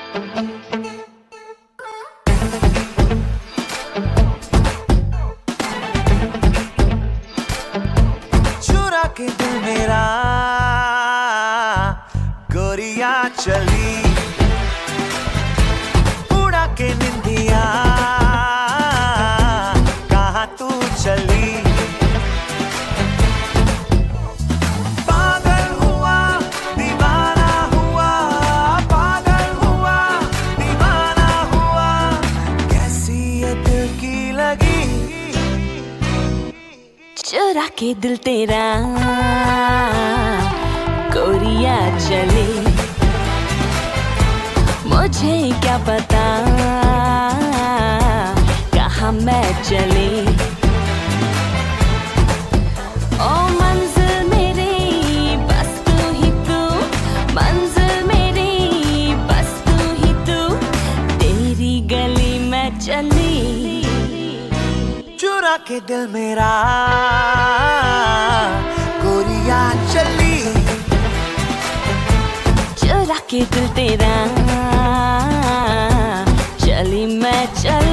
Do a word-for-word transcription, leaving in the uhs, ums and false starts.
चुरा के दिल मेरा गोरिया चली, उड़ा के निंदिया कहाँ तू चली। पागल हुआ दीवाना हुआ, पागल हुआ दीवाना हुआ, कैसी ये दिल की लगी। चुरा के दिल तेरा गोरिया चले, मुझे क्या पता कहाँ मैं चले। ओ मंजिल मेरी बस तू ही तू, मंजिल मेरी बस तू ही तू, तेरी गली में चली। चुरा के दिल मेरा गोरिया चली, चुरा के दिल तेरा चली मैं चली।